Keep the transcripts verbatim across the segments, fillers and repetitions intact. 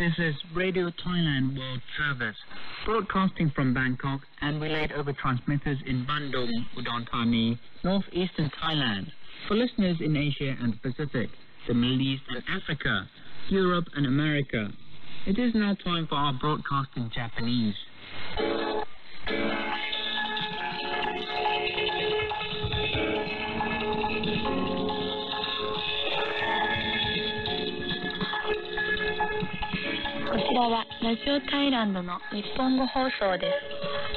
This is Radio Thailand World Service, broadcasting from Bangkok and relayed over transmitters in Bandung, Udon Thani, northeastern Thailand, for listeners in Asia and the Pacific, the Middle East and Africa, Europe and America. It is now time for our broadcast in Japanese. こちらはラジオタイランドの日本語放送です。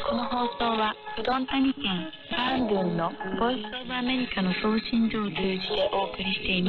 この放送はうどん谷県バンドゥンのボイスオブアメリカの送信所を通じてお送りしています。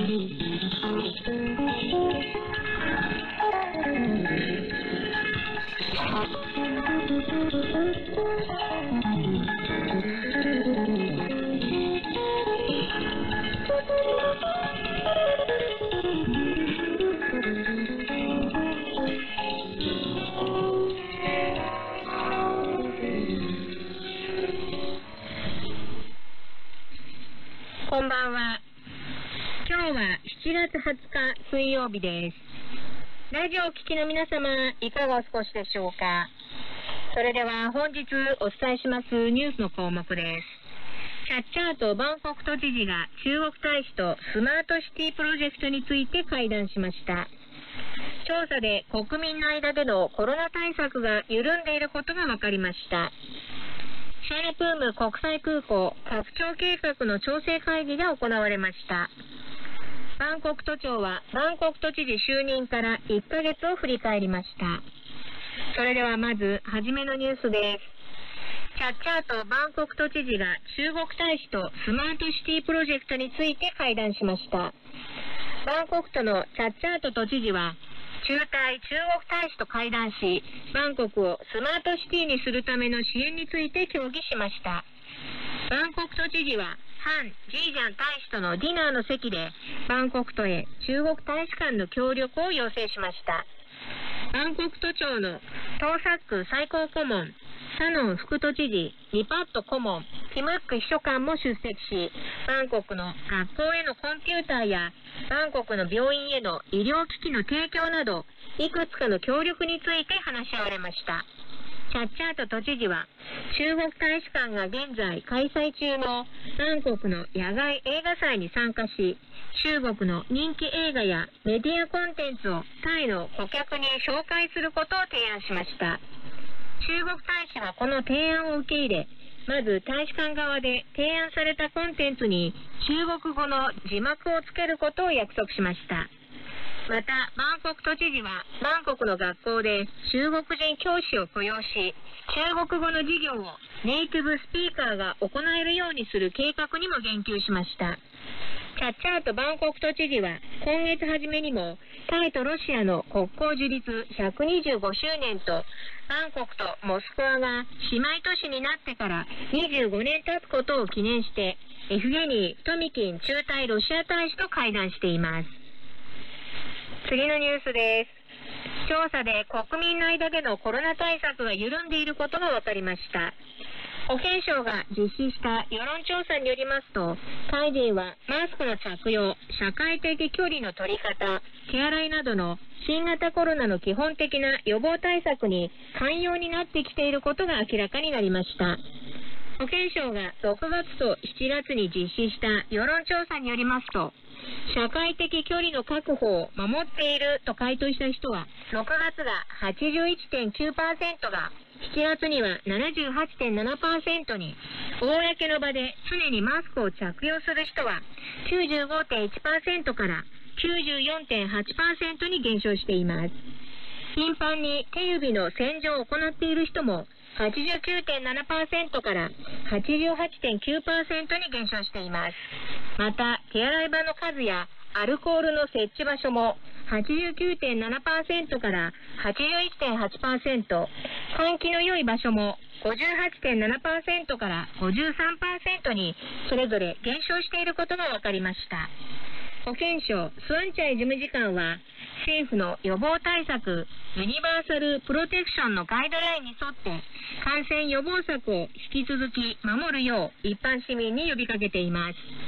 こんばんは。今日はしちがつはつか水曜日です。ラジオをお聞きの皆様、いかがお過ごしでしょうか。それでは本日お伝えしますニュースの項目です。チャッチャーとバンコク都知事が中国大使とスマートシティプロジェクトについて会談しました。調査で国民の間でのコロナ対策が緩んでいることが分かりました。シャイナプーム国際空港拡張計画の調整会議が行われました。バンコク都庁はバンコク都知事就任からいっかげつを振り返りました。それではまずはじめのニュースです。チャッチャーとバンコク都知事が中国大使とスマートシティプロジェクトについて会談しました。バンコク都のチャッチャーと都知事は中台中国大使と会談し、バンコクをスマートシティにするための支援について協議しました。バンコク都知事は、ハン・ジージャン大使とのディナーの席で、バンコク都へ中国大使館の協力を要請しました。バンコク都庁のトーサック最高顧問、サノン副都知事、ニパット顧問、キムック秘書官も出席し、バンコクの学校へのコンピューターや、バンコクの病院への医療機器の提供など、いくつかの協力について話し合われました。チャッチャート都知事は、中国大使館が現在開催中のバンコクの野外映画祭に参加し、中国の人気映画やメディアコンテンツをタイの顧客に紹介することを提案しました。中国大使はこの提案を受け入れ、まず大使館側で提案されたコンテンツに中国語の字幕をつけることを約束しました。また、バンコク都知事はバンコクの学校で中国人教師を雇用し、中国語の授業をネイティブスピーカーが行えるようにする計画にも言及しました。チャッチャーとバンコク都知事は今月初めにもタイとロシアの国交樹立ひゃくにじゅうごしゅうねんとバンコクとモスクワが姉妹都市になってからにじゅうごねん経つことを記念してエフゲニー・トミキン駐台ロシア大使と会談しています。次のニュースです。調査で国民の間でのコロナ対策が緩んでいることが分かりました。保健省が実施した世論調査によりますと、タイ人はマスクの着用、社会的距離の取り方、手洗いなどの新型コロナの基本的な予防対策に寛容になってきていることが明らかになりました。保健省がろくがつとしちがつに実施した世論調査によりますと、社会的距離の確保を守っていると回答した人は、ろくがつが はちじゅういってんきゅうパーセント が、しちがつには ななじゅうはちてんななパーセント に、公の場で常にマスクを着用する人は きゅうじゅうごてんいちパーセント から きゅうじゅうよんてんはちパーセント に減少しています。頻繁に手指の洗浄を行っている人も はちじゅうきゅうてんななパーセント から はちじゅうはちてんきゅうパーセント に減少しています。また、手洗い場の数やアルコールの設置場所も はちじゅうきゅうてんななパーセント から はちじゅういってんはちパーセント、換気の良い場所も ごじゅうはちてんななパーセント から ごじゅうさんパーセント にそれぞれ減少していることが分かりました。保健省スワンチャイ事務次官は、政府の予防対策ユニバーサルプロテクションのガイドラインに沿って感染予防策を引き続き守るよう一般市民に呼びかけています。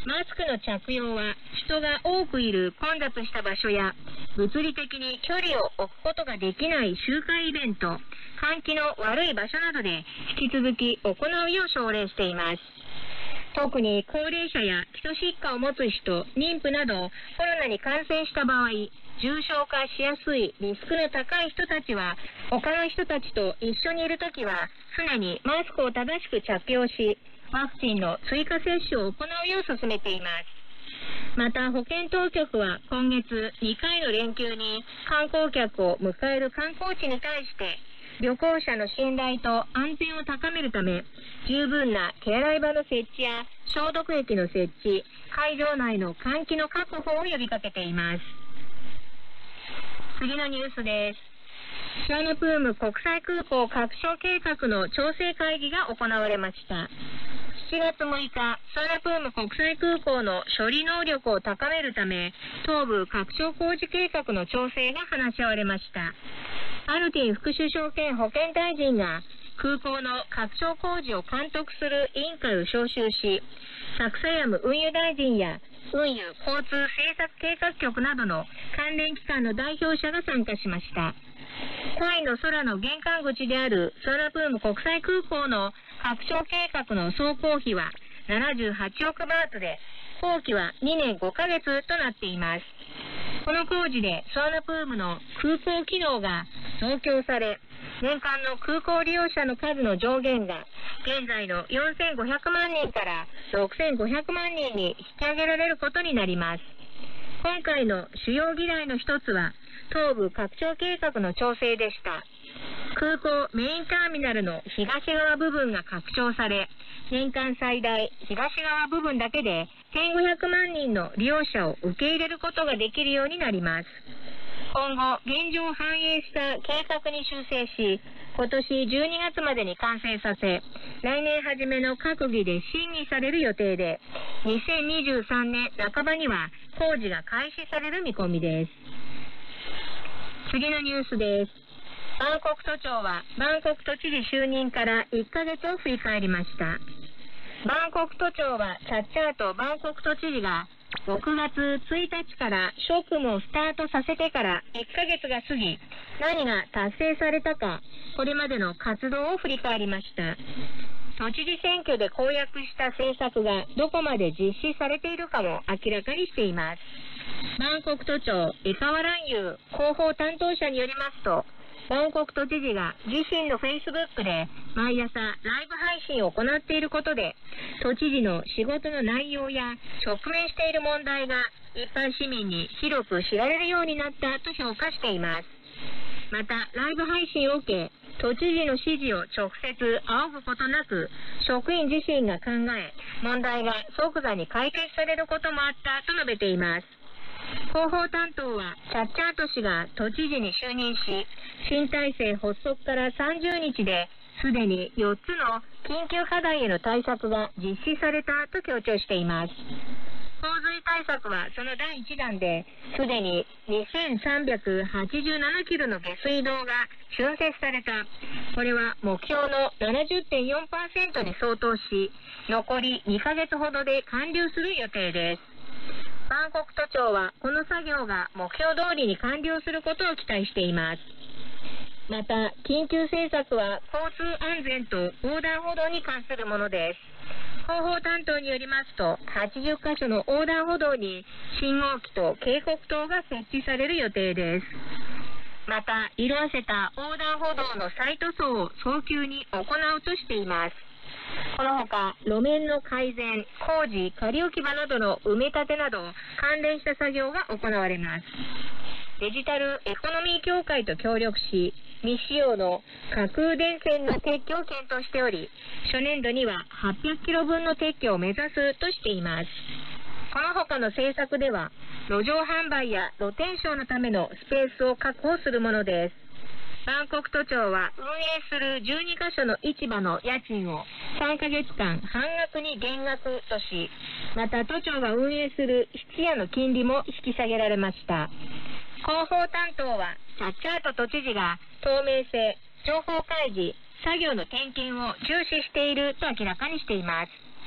マスクの着用は人が多くいる混雑した場所や物理的に距離を置くことができない集会イベント、換気の悪い場所などで引き続き行うよう奨励しています。特に高齢者や基礎疾患を持つ人、妊婦などコロナに感染した場合、重症化しやすいリスクの高い人たちは、他の人たちと一緒にいるときは常にマスクを正しく着用し、ワクチンの追加接種を行うよう進めています。また保健当局は今月にかいの連休に観光客を迎える観光地に対して、旅行者の信頼と安全を高めるため、十分な手洗い場の設置や消毒液の設置、会場内の換気の確保を呼びかけています。次のニュースです。シアヌプーム国際空港拡張計画の調整会議が行われました。しちがつむいか、シアヌプーム国際空港の処理能力を高めるため、東部拡張工事計画の調整が話し合われました。アルティン副首相兼保健大臣が空港の拡張工事を監督する委員会を招集し、サクサヤム運輸大臣や運輸交通政策計画局などの関連機関の代表者が参加しました。タイの空の玄関口であるソラプーム国際空港の拡張計画の総工費はななじゅうはちおくバーツで、工期はにねんごかげつとなっています。この工事でソアナプームの空港機能が増強され、年間の空港利用者の数の上限が現在のよんせんごひゃくまんにんからろくせんごひゃくまんにんに引き上げられることになります。今回の主要議題の一つは東部拡張計画の調整でした。空港メインターミナルの東側部分が拡張され、年間最大東側部分だけでせんごひゃくまんにんの利用者を受け入れることができるようになります。今後、現状を反映した計画に修正し、今年じゅうにがつまでに完成させ、来年初めの閣議で審議される予定で、にせんにじゅうさんねんなかばには工事が開始される見込みです。次のニュースです。バンコク都庁はバンコク都知事就任からいっかげつを振り返りました。バンコク都庁はチャッチャーとバンコク都知事がろくがつついたちから職務をスタートさせてからいっかげつが過ぎ、何が達成されたか、これまでの活動を振り返りました。都知事選挙で公約した政策がどこまで実施されているかも明らかにしています。バンコク都庁エカワランユー広報担当者によりますと、バンコク都知事が自身のフェイスブックで毎朝ライブ配信を行っていることで、都知事の仕事の内容や直面している問題が一般市民に広く知られるようになったと評価しています。また、ライブ配信を受け、都知事の指示を直接仰ぐことなく、職員自身が考え、問題が即座に解決されることもあったと述べています。広報担当はチャッチャート氏が都知事に就任し、新体制発足からさんじゅうにちですでによっつの緊急課題への対策が実施されたと強調しています。洪水対策はそのだいいちだんで、すでににせんさんびゃくはちじゅうななキロの下水道が浚渫された。これは目標の ななじゅってんよんパーセント に相当し、残りにかげつほどで完了する予定です。バンコク都庁はこの作業が目標通りに完了することを期待しています。また、緊急政策は交通安全と横断歩道に関するものです。広報担当によりますと、はちじゅっかしょの横断歩道に信号機と警告灯が設置される予定です。また、色あせた横断歩道の再塗装を早急に行うとしています。このほか、路面の改善、工事、仮置き場などの埋め立てなど関連した作業が行われます。デジタルエコノミー協会と協力し、未使用の架空電線の撤去を検討しており、初年度にははっぴゃくキロぶんの撤去を目指すとしています。この他の政策では、路上販売や露天商のためのスペースを確保するものです。バンコク都庁は運営するじゅうにかしょの市場の家賃をさんかげつかん半額に減額とし、また都庁が運営する質屋の金利も引き下げられました。広報担当はチャッチャート都知事が透明性、情報開示、作業の点検を重視していると明らかにしています。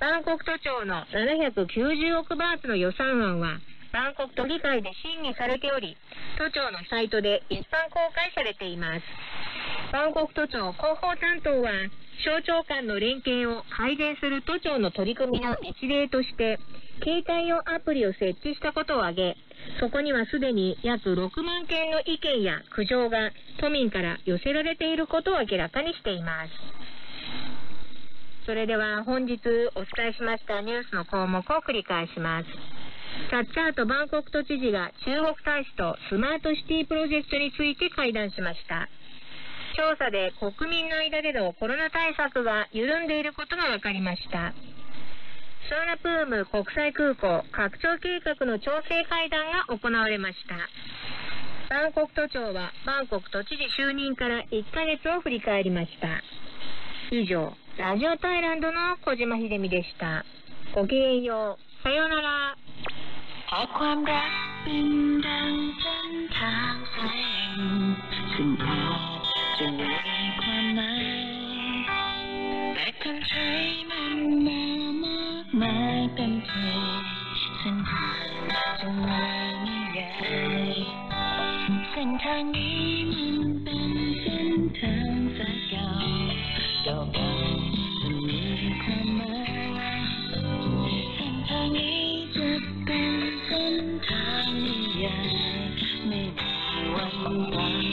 バンコク都庁のななひゃくきゅうじゅうおくバーツの予算案はバンコク都議会で審議されており、都庁のサイトで一般公開されています。バンコク都庁広報担当は、省庁間の連携を改善する都庁の取り組みの一例として、携帯用アプリを設置したことを挙げ、そこにはすでに約ろくまんけんの意見や苦情が都民から寄せられていることを明らかにしています。それでは本日お伝えしましたニュースの項目を繰り返します。サッチャートバンコク都知事が中国大使とスマートシティプロジェクトについて会談しました。調査で国民の間でのコロナ対策が緩んでいることが分かりました。スワナプーム国際空港拡張計画の調整会談が行われました。バンコク都庁はバンコク都知事就任からいっかげつを振り返りました。以上、ラジオタイランドの小島秀美でした。ごきげんよう。さようなら。 ความรักเป็นดังเส้นทางสายแห่งซึ่งอาจจะมีความหมายแต่คนใช้มันมามากมายเป็นเธอเส้นทางจะไม่นิยายเส้นทางนี้มันเป็นเส้นทางสายเก่าเก่าเก่าจะมีความหมายเส้นทางนี้จะเป็นเส้นทางนิยายไม่มีวันตาย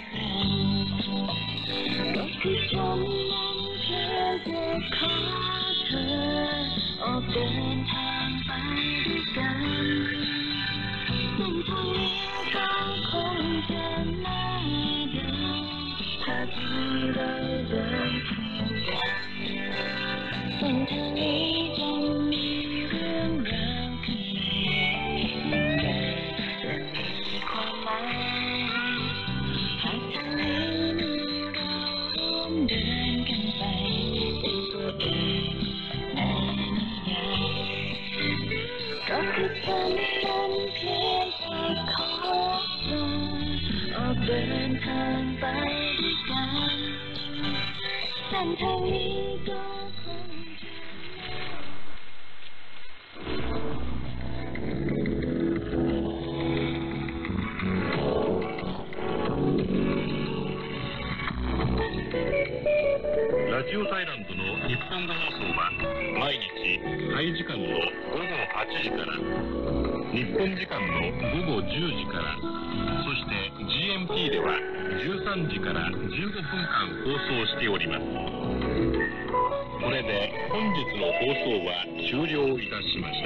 ก็คือจำนั้นแค่จะขอเธอออกเดินทางไปด้วยกันเส้นทางนี้เราคงจะไม่เดินถ้าที่เราเดินเพียงกันเส้นทางนี้จะมีเรื่องราวข้างในและมีความหมายหากทางนี้มีเราร่วมเดินกันไปเป็นตัวเองในนิยายก็คือฉันนั้นเพียงแต่ขอเธอออกเดินทางไปด้วยกันเส้นทางนี้ก็คงラジオタイランドの日本語放送は毎日タイ時間のごごはちじから日本時間のごごじゅうじからそして ジーエムティー ではじゅうさんじからじゅうごふんかん放送しております。これで本日の放送は終了いたしました。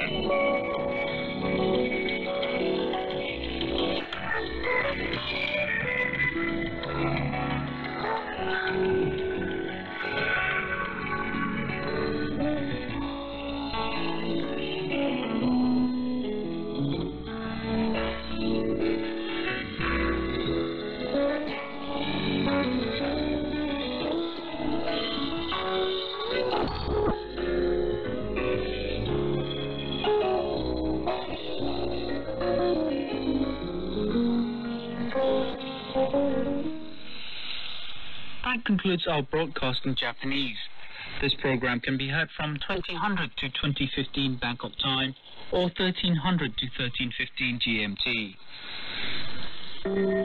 That concludes our broadcast in Japanese. This program can be heard from twenty hundred to twenty fifteen Bangkok time or thirteen hundred to thirteen fifteen G M T.